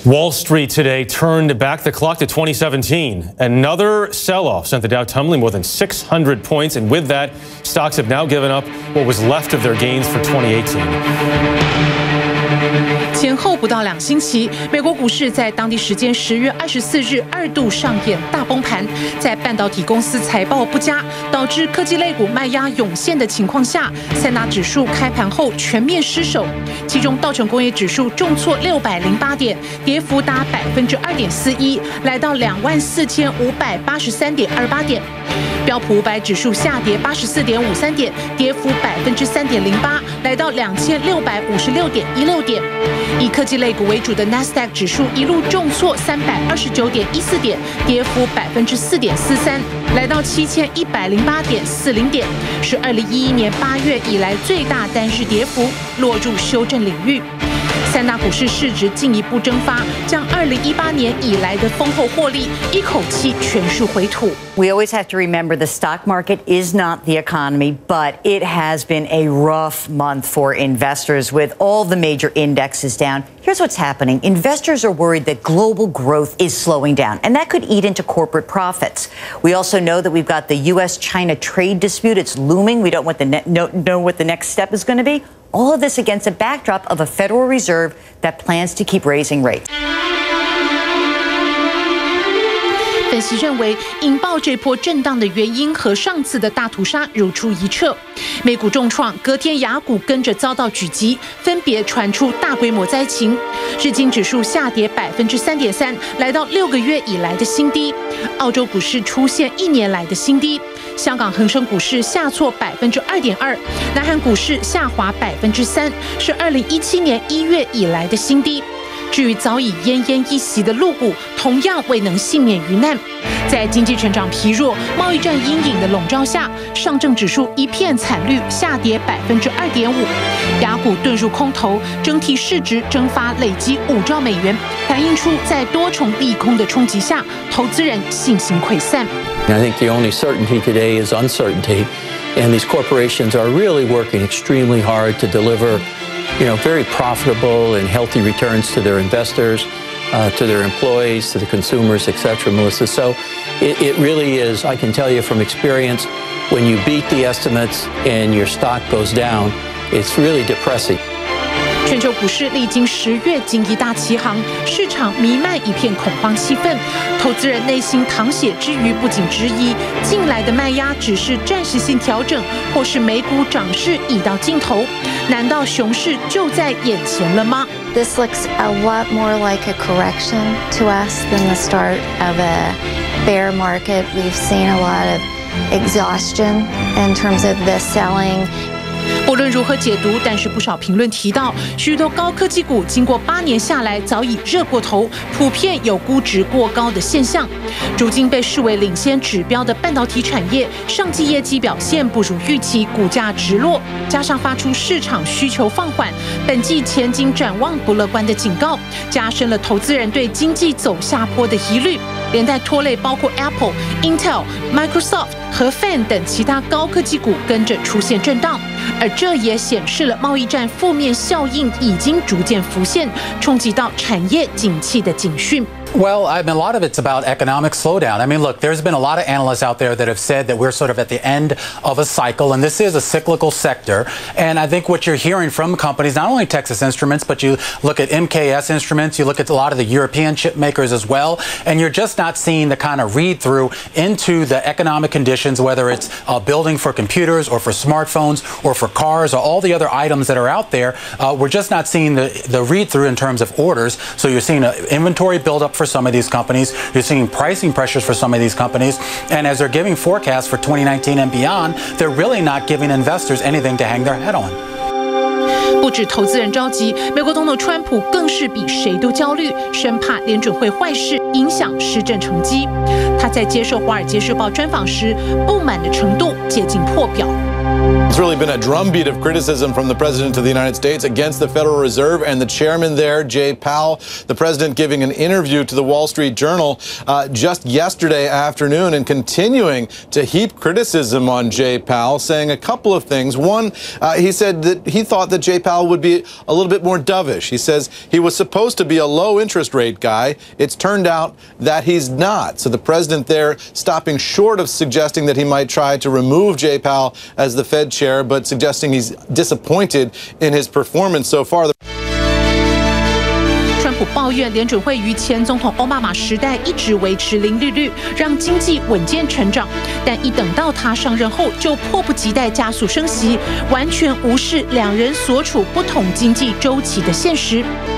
Wall Street today turned back the clock to 2017. Another sell-off sent the Dow tumbling more than 600 points, and with that, stocks have now given up what was left of their gains for 2018. 前后不到2星期，美国股市在当地时间10月24日2度上演大崩盘。在半导体公司财报不佳，导致科技类股卖压涌现的情况下，三大指数开盘后全面失守。其中道琼工业指数重挫608点，跌幅达2.41%，来到24583.28点。标普500指数下跌84.53点，跌幅3.08%，来到2656.16点。以科技类股为主的 Nasdaq 指数一路重挫329.14点，跌幅4.43%，来到7108.40点，是2011年8月以来最大单日跌幅，落入修正领域。三大股市市值进一步蒸发，将2018年以来的丰厚获利一口气全数回吐。 We always have to remember the stock market is not the economy, but it has been a rough month for investors with all the major indexes down. Here's what's happening. Investors are worried that global growth is slowing down, and that could eat into corporate profits. We also know that we've got the U.S.-China trade dispute. It's looming. We don't know what the next step is going to be. All of this against a backdrop of a Federal Reserve that plans to keep raising rates. 分析认为，引爆这波震荡的原因和上次的大屠杀如出一辙。美股重创，隔天雅股跟着遭到狙击，分别传出大规模灾情。日经指数下跌3.3%，来到6个月以来的新低。澳洲股市出现1年来的新低。香港恒生股市下挫2.2%，南韩股市下滑3%，是2017年1月以来的新低。至于早已奄奄一息的陆股，同样未能幸免于难。在经济成长疲弱、贸易战阴影的笼罩下，上证指数一片惨绿，下跌2.5%。雅股遁入空头，整体市值蒸发累积5兆美元，反映出在多重利空的冲击下，投资人信心溃散。 I think the only certainty today is uncertainty, and these corporations are really working extremely hard to deliver, very profitable and healthy returns to their investors, to their employees, to the consumers, etc., Melissa. So it really is, I can tell you from experience, when you beat the estimates and your stock goes down, it's really depressing. 全球股市历经10月经一大齐航，市场弥漫一片恐慌气氛，投资人内心淌血之余，不仅质疑近来的卖压只是暂时性调整，或是美股涨势已到尽头？难道熊市就在眼前了吗？ This looks a lot more like a correction to us than the start of a bear market. We've seen a lot of exhaustion in terms of the selling. 不论如何解读，但是不少评论提到，许多高科技股经过8年下来，早已热过头，普遍有估值过高的现象。如今被视为领先指标的半导体产业，上季业绩表现不如预期，股价直落，加上发出市场需求放缓，本季前景展望不乐观的警告，加深了投资人对经济走下坡的疑虑，连带拖累包括 Apple、Intel、Microsoft 和 Fan 等其他高科技股跟着出现震荡。而这也显示了贸易战负面效应已经逐渐浮现，冲击到产业景气的警讯。 Well, I mean, a lot of it's about economic slowdown. I mean, look, there's been a lot of analysts out there that have said that we're sort of at the end of a cycle, and this is a cyclical sector. And I think what you're hearing from companies, not only Texas Instruments, but you look at MKS Instruments, you look at a lot of the European chip makers as well, and you're just not seeing the kind of read through into the economic conditions, whether it's building for computers or for smartphones or for cars or all the other items that are out there. We're just not seeing the read through in terms of orders. So you're seeing an inventory buildup for some of these companies. You're seeing pricing pressures for some of these companies. And as they're giving forecasts for 2019 and beyond, they're really not giving investors anything to hang their head on. 不止投资人着急，美国总统川普更是比谁都焦虑，生怕联准会坏事影响施政成绩。他在接受《华尔街日报》专访时，不满的程度接近破表。 It's really been a drumbeat of criticism from the President of the United States against the Federal Reserve and the chairman there, Jay Powell. The president giving an interview to the Wall Street Journal just yesterday afternoon and continuing to heap criticism on Jay Powell, saying a couple of things. One, he said that he thought that Jay Powell would be a little bit more dovish. He says he was supposed to be a low interest rate guy. It's turned out that he's not. So the president there stopping short of suggesting that he might try to remove Jay Powell as the Fed chair, but suggesting he's disappointed in his performance so far. 川普抱怨联准会于前总统奥巴马时代一直维持零利率，让经济稳健成长，但一等到他上任后，就迫不及待加速升息，完全无视两人所处不同经济周期的现实。